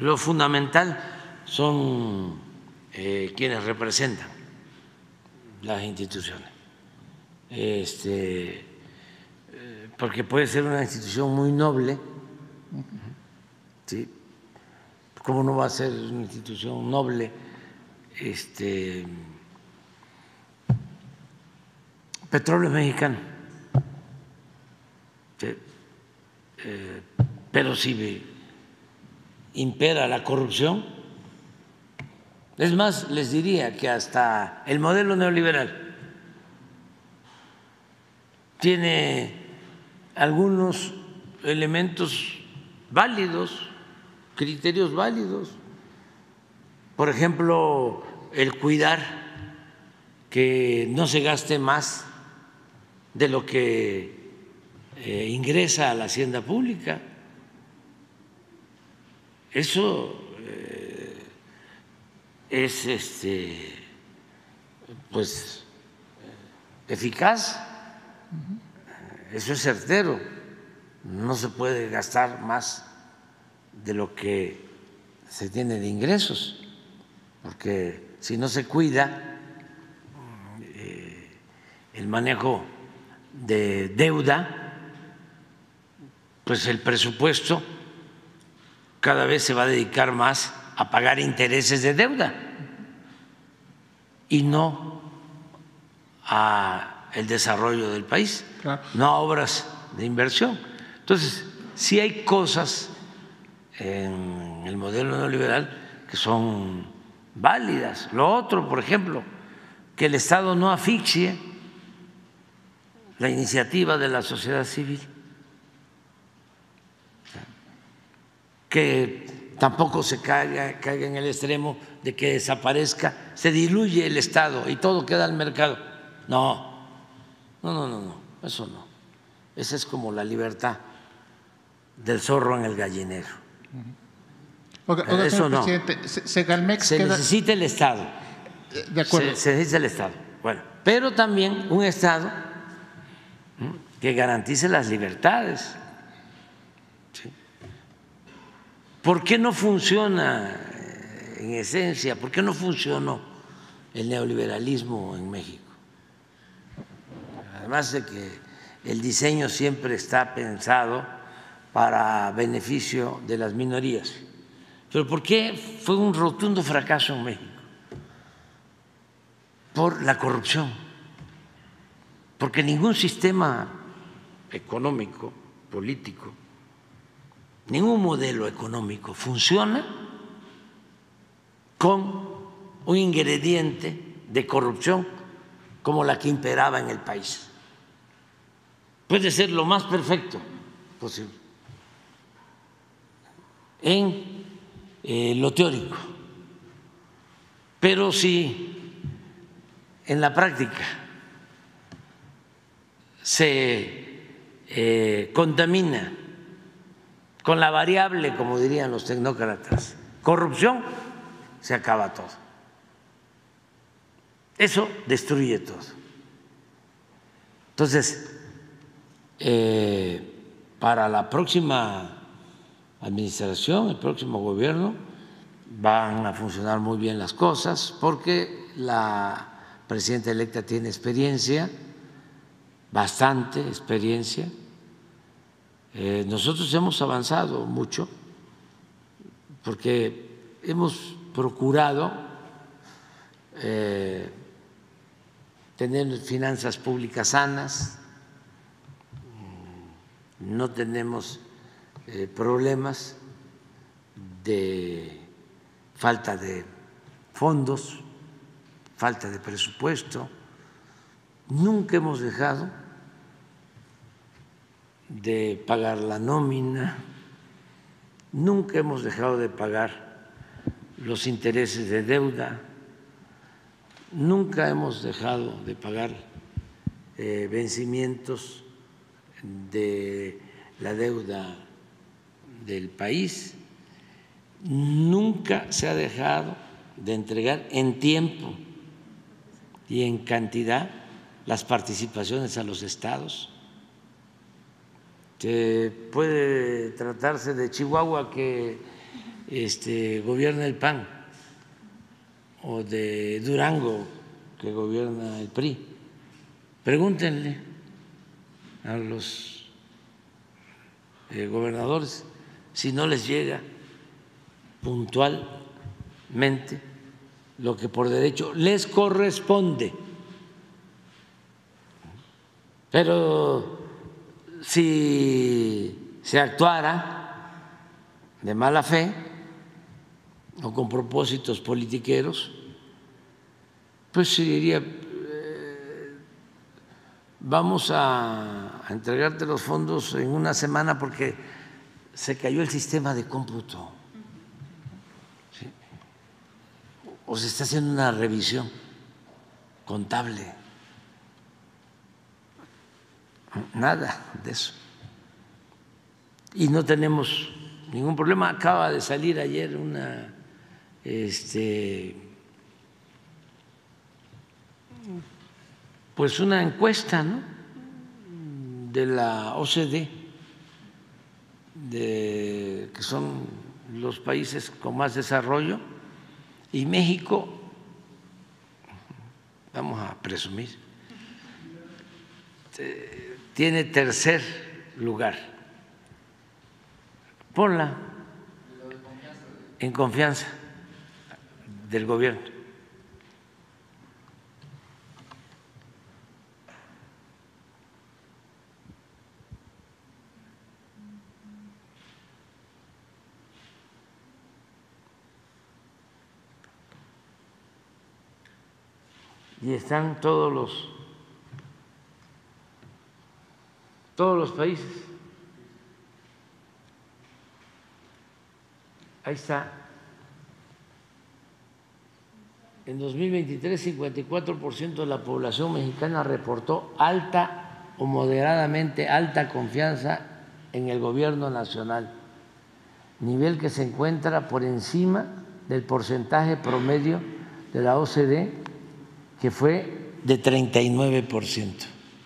lo fundamental son quienes representan las instituciones. Porque puede ser una institución muy noble, ¿sí? ¿Cómo no va a ser una institución noble? Petróleo Mexicano, ¿sí? Pero si impera la corrupción, es más, les diría que hasta el modelo neoliberal tiene algunos elementos válidos, criterios válidos. Por ejemplo, el cuidar que no se gaste más de lo que ingresa a la hacienda pública. Eso es pues eficaz, eso es certero. No se puede gastar más de lo que se tiene de ingresos, porque si no se cuida el manejo de deuda, pues el presupuesto cada vez se va a dedicar más a pagar intereses de deuda y no a el desarrollo del país, claro, no a obras de inversión. Entonces, sí hay cosas en el modelo neoliberal que son válidas. Lo otro, por ejemplo, que el Estado no asfixie la iniciativa de la sociedad civil, que tampoco se caiga en el extremo de que desaparezca, se diluye el Estado y todo queda al mercado. No, eso no. Esa es como la libertad del zorro en el gallinero. Eso no. Se necesita el Estado. De acuerdo. Se necesita el Estado. Bueno, pero también un Estado que garantice las libertades. ¿Sí? ¿Por qué no funciona en esencia? ¿Por qué no funcionó el neoliberalismo en México? Además de que el diseño siempre está pensado para beneficio de las minorías. ¿Pero por qué fue un rotundo fracaso en México? Por la corrupción. Porque ningún sistema económico, político, ningún modelo económico funciona con un ingrediente de corrupción como la que imperaba en el país. Puede ser lo más perfecto posible en lo teórico, pero si en la práctica se contamina con la variable, como dirían los tecnócratas, corrupción, se acaba todo. Eso destruye todo. Entonces, para la próxima administración, el próximo gobierno, van a funcionar muy bien las cosas porque la presidenta electa tiene experiencia, bastante experiencia. Nosotros hemos avanzado mucho porque hemos procurado tener finanzas públicas sanas, no tenemos problemas de falta de fondos, falta de presupuesto. Nunca hemos dejado de pagar la nómina, nunca hemos dejado de pagar los intereses de deuda, nunca hemos dejado de pagar vencimientos de la deuda del país, nunca se ha dejado de entregar en tiempo y en cantidad las participaciones a los estados. Puede tratarse de Chihuahua, que gobierna el PAN o de Durango que gobierna el PRI. Pregúntenle a los gobernadores si no les llega puntualmente lo que por derecho les corresponde. Pero si se actuara de mala fe o con propósitos politiqueros, pues se diría, vamos a entregarte los fondos en una semana porque se cayó el sistema de cómputo, ¿sí? O se está haciendo una revisión contable. Nada de eso. Y no tenemos ningún problema. Acaba de salir ayer una pues una encuesta, ¿no?, de la OCDE, que son los países con más desarrollo, y México, vamos a presumir, tiene tercer lugar. Ponla en confianza del gobierno. Y están todos los países. Ahí está. En 2023, 54% de la población mexicana reportó alta o moderadamente alta confianza en el gobierno nacional, nivel que se encuentra por encima del porcentaje promedio de la OCDE, que fue de 39%.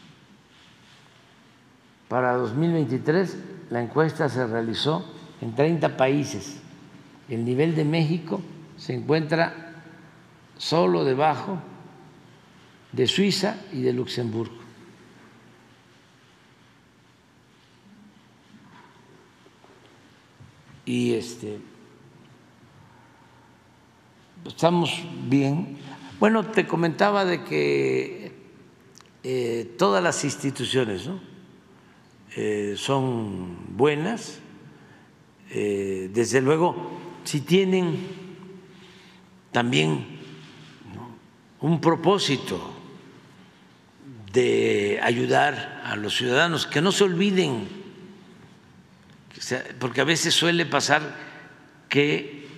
Para 2023, la encuesta se realizó en 30 países. El nivel de México se encuentra solo debajo de Suiza y de Luxemburgo. Y estamos bien. Bueno, te comentaba de que todas las instituciones, ¿no?, son buenas. Desde luego, si tienen también, ¿no?, un propósito de ayudar a los ciudadanos, que no se olviden, porque a veces suele pasar que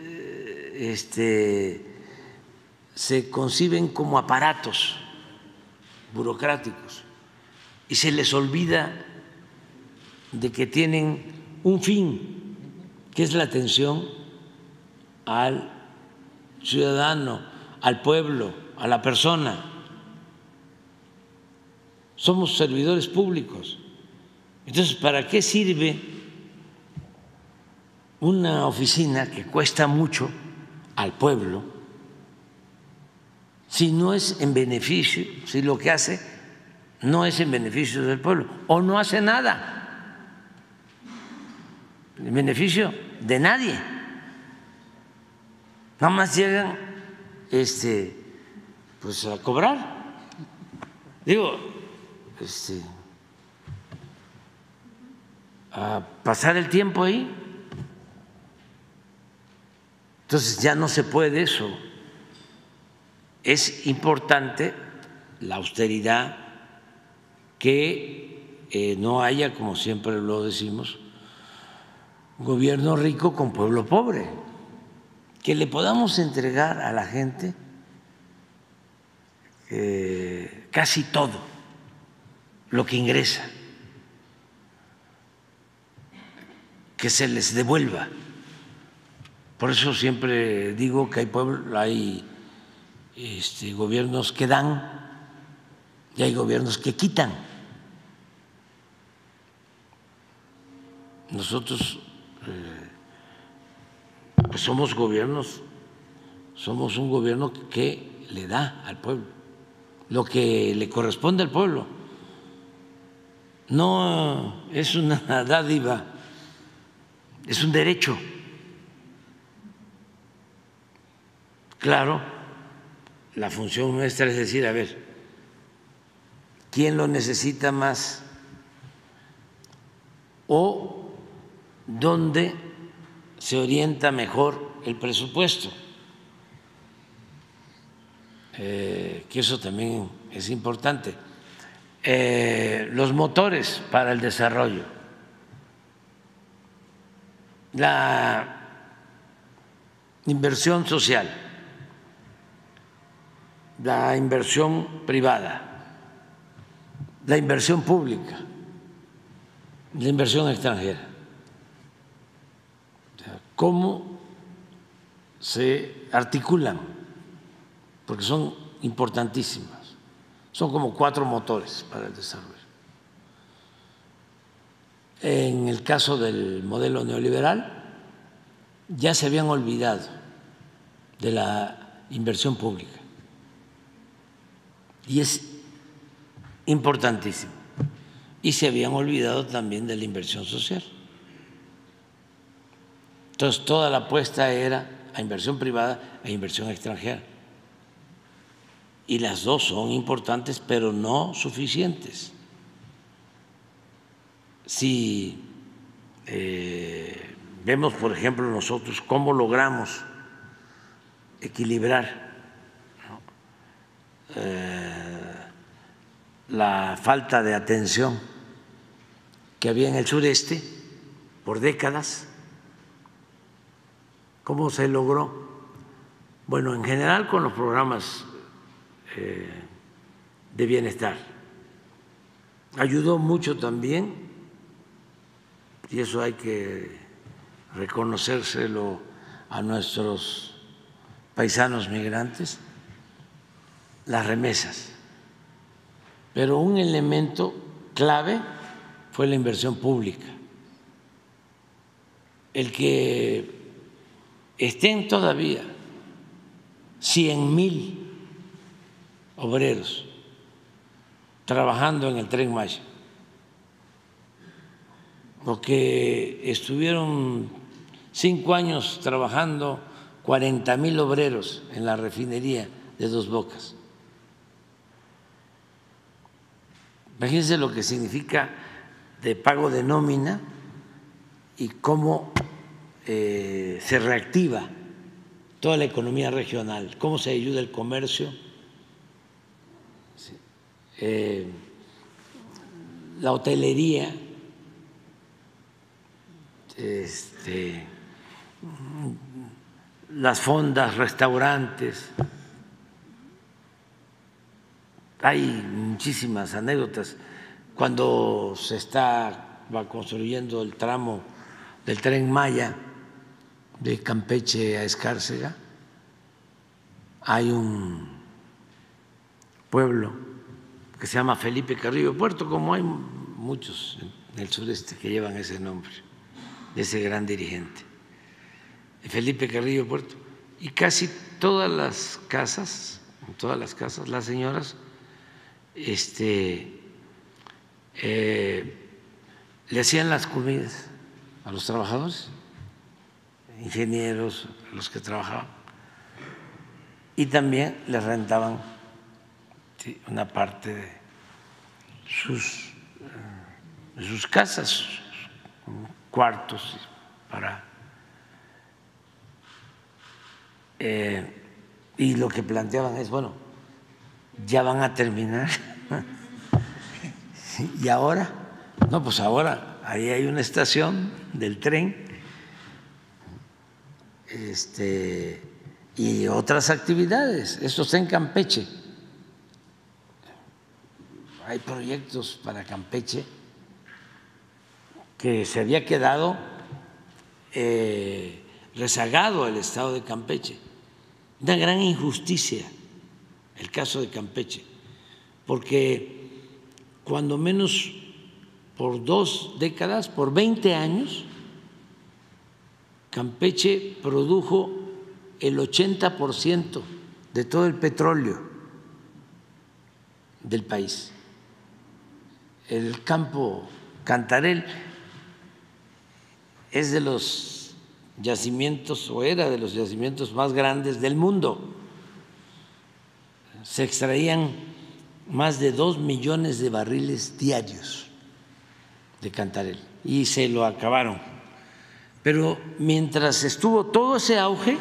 se conciben como aparatos burocráticos y se les olvida de que tienen un fin, que es la atención al ciudadano, al pueblo, a la persona. Somos servidores públicos. Entonces, ¿para qué sirve una oficina que cuesta mucho al pueblo si no es en beneficio, si lo que hace no es en beneficio del pueblo o no hace nada en beneficio de nadie? Nada más llegan pues a cobrar. Digo, a pasar el tiempo ahí. Entonces ya no se puede eso. Es importante la austeridad, que no haya, como siempre lo decimos, gobierno rico con pueblo pobre, que le podamos entregar a la gente casi todo lo que ingresa, que se les devuelva. Por eso siempre digo que hay gobiernos que dan y hay gobiernos que quitan. Nosotros pues somos un gobierno que le da al pueblo lo que le corresponde al pueblo. No es una dádiva, es un derecho. Claro, la función nuestra es decir, a ver, ¿quién lo necesita más? ¿O dónde se orienta mejor el presupuesto? Que eso también es importante. Los motores para el desarrollo, la inversión social, la inversión privada, la inversión pública, la inversión extranjera. ¿Cómo se articulan? Porque son importantísimas. Son como 4 motores para el desarrollo. En el caso del modelo neoliberal, ya se habían olvidado de la inversión pública. Y es importantísimo. Y se habían olvidado también de la inversión social. Entonces, toda la apuesta era a inversión privada e inversión extranjera. Y las dos son importantes, pero no suficientes. Si vemos, por ejemplo, nosotros cómo logramos equilibrar la falta de atención que había en el sureste por décadas, ¿cómo se logró? Bueno, en general con los programas de bienestar. Ayudó mucho también, y eso hay que reconocérselo a nuestros paisanos migrantes, las remesas. Pero un elemento clave fue la inversión pública. El que estén todavía 100,000 obreros trabajando en el Tren Maya, o que estuvieron 5 años trabajando 40,000 obreros en la refinería de Dos Bocas. Imagínense lo que significa de pago de nómina y cómo se reactiva toda la economía regional, cómo se ayuda el comercio, la hotelería, las fondas, restaurantes. Hay muchísimas anécdotas. Cuando se va construyendo el tramo del Tren Maya de Campeche a Escárcega, hay un pueblo que se llama Felipe Carrillo Puerto, como hay muchos en el sureste que llevan ese nombre, de ese gran dirigente, Felipe Carrillo Puerto. Y casi todas las casas, las señoras le hacían las comidas a los trabajadores, ingenieros, los que trabajaban, y también les rentaban una parte de sus casas, cuartos para… y lo que planteaban es, bueno, ya van a terminar y ahora, no, pues ahora ahí hay una estación del tren y otras actividades. Esto está en Campeche. Hay proyectos para Campeche que se había quedado rezagado el estado de Campeche. Una gran injusticia el caso de Campeche, porque cuando menos por 2 décadas, por 20 años, Campeche produjo el 80% de todo el petróleo del país. El campo Cantarell es de los yacimientos, o era de los yacimientos más grandes del mundo. Se extraían más de 2 millones de barriles diarios de Cantarell y se lo acabaron. Pero mientras estuvo todo ese auge,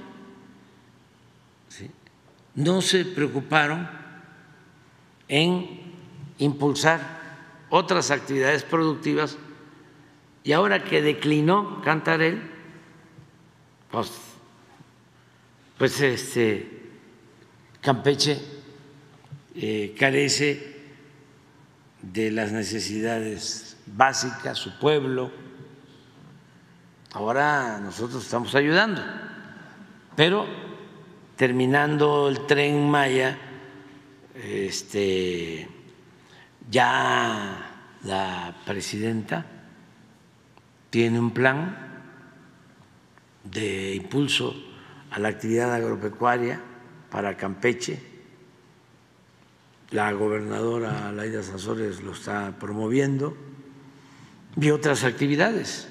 ¿sí?, no se preocuparon en impulsar otras actividades productivas, y ahora que declinó Cantarell, pues Campeche carece de las necesidades básicas, su pueblo. Ahora nosotros estamos ayudando, pero terminando el Tren Maya, ya la presidenta tiene un plan de impulso a la actividad agropecuaria para Campeche. La gobernadora Laida Sansores lo está promoviendo y otras actividades.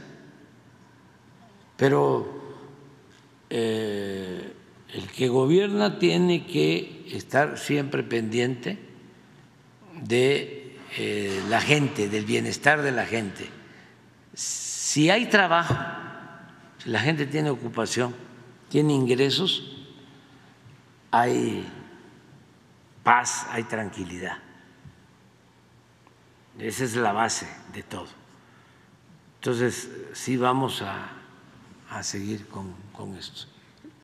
Pero el que gobierna tiene que estar siempre pendiente de la gente, del bienestar de la gente. Si hay trabajo, si la gente tiene ocupación, tiene ingresos, hay paz, hay tranquilidad. Esa es la base de todo. Entonces, sí vamos a seguir con esto.